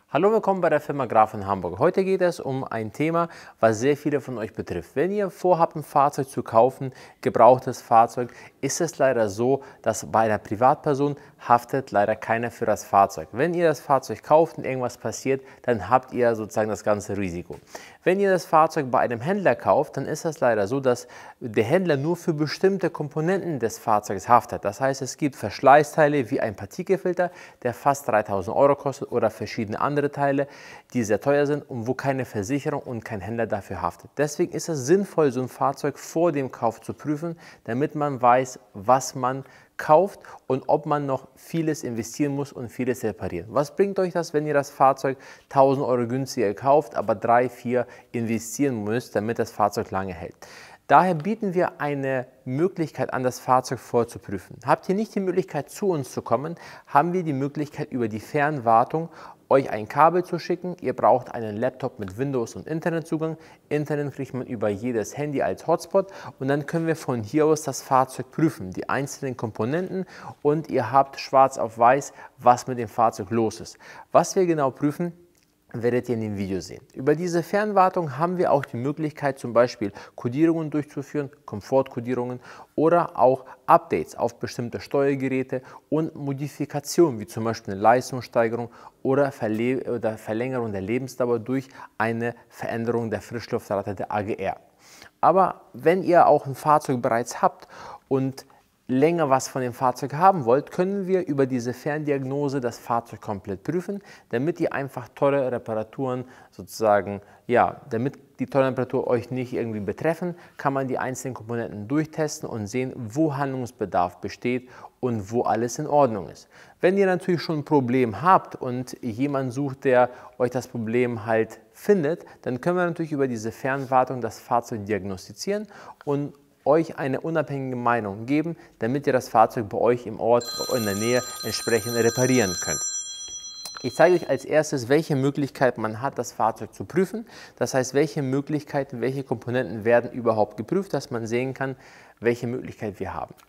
Hallo, willkommen bei der Firma Graf in Hamburg. Heute geht es um ein Thema, was sehr viele von euch betrifft. Wenn ihr vorhabt, ein Fahrzeug zu kaufen, gebrauchtes Fahrzeug, ist es leider so, dass bei einer Privatperson haftet leider keiner für das Fahrzeug. Wenn ihr das Fahrzeug kauft und irgendwas passiert, dann habt ihr sozusagen das ganze Risiko. Wenn ihr das Fahrzeug bei einem Händler kauft, dann ist es leider so, dass der Händler nur für bestimmte Komponenten des Fahrzeugs haftet. Das heißt, es gibt Verschleißteile wie ein Partikelfilter, der fast 3.000 € kostet, oder verschiedene andere Teile, die sehr teuer sind und wo keine Versicherung und kein Händler dafür haftet. Deswegen ist es sinnvoll, so ein Fahrzeug vor dem Kauf zu prüfen, damit man weiß, was man kauft und ob man noch vieles investieren muss und vieles reparieren. Was bringt euch das, wenn ihr das Fahrzeug 1.000 € günstiger kauft, aber 3, 4 investieren müsst, damit das Fahrzeug lange hält? Daher bieten wir eine Möglichkeit an, das Fahrzeug vorzuprüfen. Habt ihr nicht die Möglichkeit, zu uns zu kommen, haben wir die Möglichkeit, über die Fernwartung euch ein Kabel zu schicken. Ihr braucht einen Laptop mit Windows und Internetzugang. Internet kriegt man über jedes Handy als Hotspot und dann können wir von hier aus das Fahrzeug prüfen, die einzelnen Komponenten, und ihr habt schwarz auf weiß, was mit dem Fahrzeug los ist. Was wir genau prüfen, werdet ihr in dem Video sehen. Über diese Fernwartung haben wir auch die Möglichkeit, zum Beispiel Kodierungen durchzuführen, Komfortkodierungen oder auch Updates auf bestimmte Steuergeräte und Modifikationen, wie zum Beispiel eine Leistungssteigerung oder Verlängerung der Lebensdauer durch eine Veränderung der Frischluftrate der AGR. Aber wenn ihr auch ein Fahrzeug bereits habt und länger was von dem Fahrzeug haben wollt, können wir über diese Ferndiagnose das Fahrzeug komplett prüfen, damit ihr einfach teure Reparaturen sozusagen, damit die teuren Reparaturen euch nicht irgendwie betreffen, kann man die einzelnen Komponenten durchtesten und sehen, wo Handlungsbedarf besteht und wo alles in Ordnung ist. Wenn ihr natürlich schon ein Problem habt und jemand sucht, der euch das Problem halt findet, dann können wir natürlich über diese Fernwartung das Fahrzeug diagnostizieren und euch eine unabhängige Meinung geben, damit ihr das Fahrzeug bei euch im Ort in der Nähe entsprechend reparieren könnt. Ich zeige euch als erstes, welche Möglichkeit man hat, das Fahrzeug zu prüfen. Das heißt, welche Möglichkeiten, welche Komponenten werden überhaupt geprüft, dass man sehen kann, welche Möglichkeit wir haben.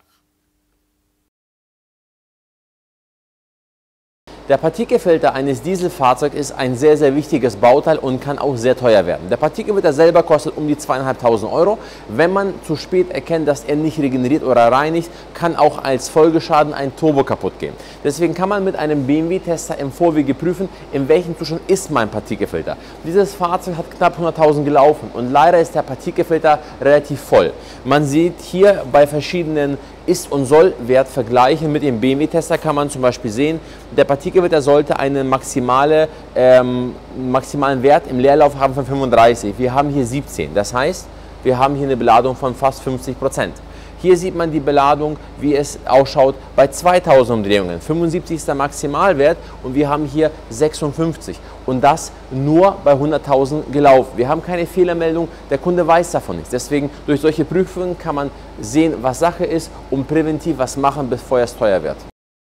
Der Partikelfilter eines Dieselfahrzeugs ist ein sehr, sehr wichtiges Bauteil und kann auch sehr teuer werden. Der Partikelfilter selber kostet um die 2.500 €. Wenn man zu spät erkennt, dass er nicht regeneriert oder reinigt, kann auch als Folgeschaden ein Turbo kaputt gehen. Deswegen kann man mit einem BMW-Tester im Vorwege prüfen, in welchem Zustand ist mein Partikelfilter. Dieses Fahrzeug hat knapp 100.000 gelaufen und leider ist der Partikelfilter relativ voll. Man sieht hier bei verschiedenen Ist- und Soll-Wertvergleichen mit dem BMW-Tester kann man zum Beispiel sehen, der Partikelfilter sollte einen maximalen Wert im Leerlauf haben von 35. Wir haben hier 17. Das heißt, wir haben hier eine Beladung von fast 50%. Hier sieht man die Beladung, wie es ausschaut bei 2000 Umdrehungen. 75 ist der Maximalwert und wir haben hier 56. Und das nur bei 100.000 gelaufen. Wir haben keine Fehlermeldung, der Kunde weiß davon nichts. Deswegen durch solche Prüfungen kann man sehen, was Sache ist und präventiv was machen, bevor es teuer wird.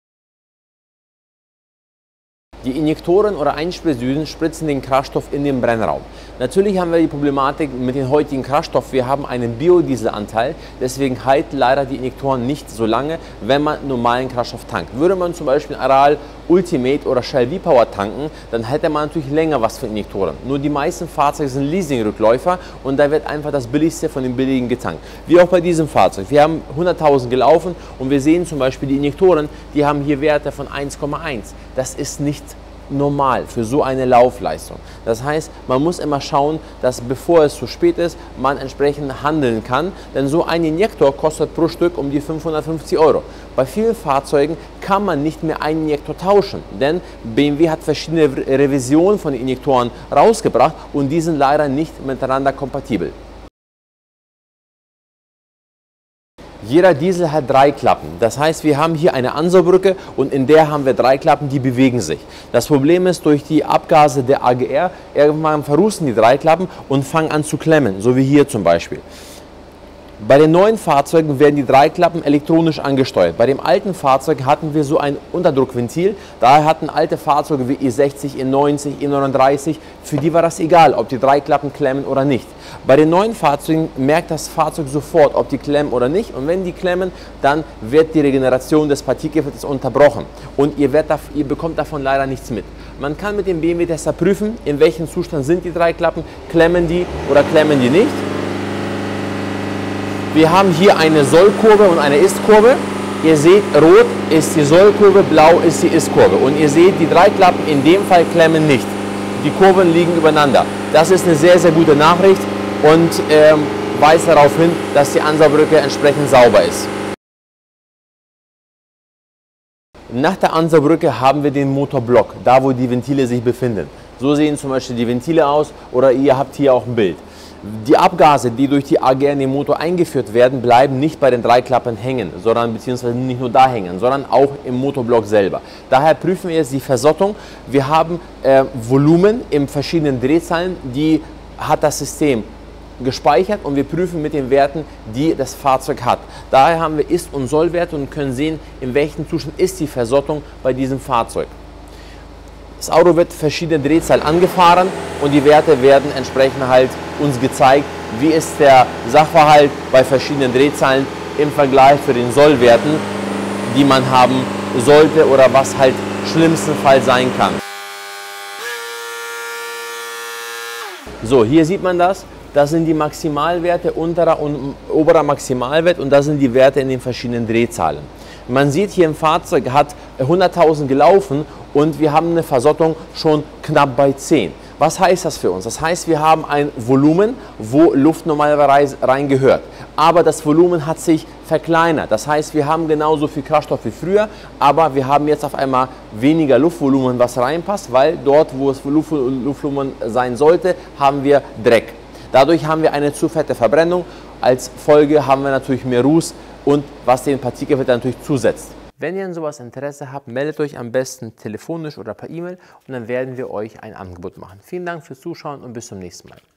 Die Injektoren oder Einspritzdüsen spritzen den Kraftstoff in den Brennraum. Natürlich haben wir die Problematik mit dem heutigen Kraftstoff, wir haben einen Biodieselanteil, deswegen halten leider die Injektoren nicht so lange, wenn man normalen Kraftstoff tankt. Würde man zum Beispiel Aral Ultimate oder Shell V-Power tanken, dann hätte man natürlich länger was für Injektoren. Nur die meisten Fahrzeuge sind Leasing-Rückläufer und da wird einfach das Billigste von den Billigen getankt. Wie auch bei diesem Fahrzeug. Wir haben 100.000 gelaufen und wir sehen zum Beispiel die Injektoren, die haben hier Werte von 1,1. Das ist nicht normal für so eine Laufleistung. Das heißt, man muss immer schauen, dass bevor es zu spät ist, man entsprechend handeln kann, denn so ein Injektor kostet pro Stück um die 550 €. Bei vielen Fahrzeugen kann man nicht mehr einen Injektor tauschen, denn BMW hat verschiedene Revisionen von den Injektoren rausgebracht und die sind leider nicht miteinander kompatibel. Jeder Diesel hat 3 Klappen. Das heißt, wir haben hier eine Ansaugbrücke und in der haben wir 3 Klappen, die bewegen sich. Das Problem ist, durch die Abgase der AGR, irgendwann verrusten die 3 Klappen und fangen an zu klemmen, so wie hier zum Beispiel. Bei den neuen Fahrzeugen werden die 3 Klappen elektronisch angesteuert. Bei dem alten Fahrzeug hatten wir so ein Unterdruckventil. Daher hatten alte Fahrzeuge wie E60, E90, E39, für die war das egal, ob die 3 Klappen klemmen oder nicht. Bei den neuen Fahrzeugen merkt das Fahrzeug sofort, ob die klemmen oder nicht. Und wenn die klemmen, dann wird die Regeneration des Partikelfilters unterbrochen. Und ihr bekommt davon leider nichts mit. Man kann mit dem BMW-Tester prüfen, in welchem Zustand sind die drei Klappen, klemmen die oder klemmen die nicht. Wir haben hier eine Sollkurve und eine Ist-Kurve. Ihr seht, rot ist die Sollkurve, blau ist die Ist-Kurve. Und ihr seht, die drei Klappen in dem Fall klemmen nicht. Die Kurven liegen übereinander. Das ist eine sehr, sehr gute Nachricht und weist darauf hin, dass die Ansaugbrücke entsprechend sauber ist. Nach der Ansaugbrücke haben wir den Motorblock, da wo die Ventile sich befinden. So sehen zum Beispiel die Ventile aus oder ihr habt hier auch ein Bild. Die Abgase, die durch die AGR in den Motor eingeführt werden, bleiben nicht bei den drei Klappen hängen, sondern beziehungsweise nicht nur da hängen, sondern auch im Motorblock selber. Daher prüfen wir jetzt die Versottung. Wir haben Volumen in verschiedenen Drehzahlen, die hat das System gespeichert und wir prüfen mit den Werten, die das Fahrzeug hat. Daher haben wir Ist- und Sollwerte und können sehen, in welchem Zustand ist die Versottung bei diesem Fahrzeug. Das Auto wird verschiedene Drehzahlen angefahren und die Werte werden entsprechend halt uns gezeigt, wie ist der Sachverhalt bei verschiedenen Drehzahlen im Vergleich zu den Sollwerten, die man haben sollte oder was halt schlimmstenfalls sein kann. So, hier sieht man das. Das sind die Maximalwerte, unterer und oberer Maximalwert und das sind die Werte in den verschiedenen Drehzahlen. Man sieht hier im Fahrzeug hat 100.000 gelaufen und wir haben eine Versottung schon knapp bei 10. Was heißt das für uns? Das heißt, wir haben ein Volumen, wo Luft normalerweise rein gehört. Aber das Volumen hat sich verkleinert. Das heißt, wir haben genauso viel Kraftstoff wie früher, aber wir haben jetzt auf einmal weniger Luftvolumen, was reinpasst, weil dort, wo es Luftvolumen sein sollte, haben wir Dreck. Dadurch haben wir eine zu fette Verbrennung. Als Folge haben wir natürlich mehr Ruß und was den Partikelfilter natürlich zusetzt. Wenn ihr an sowas Interesse habt, meldet euch am besten telefonisch oder per E-Mail und dann werden wir euch ein Angebot machen. Vielen Dank fürs Zuschauen und bis zum nächsten Mal.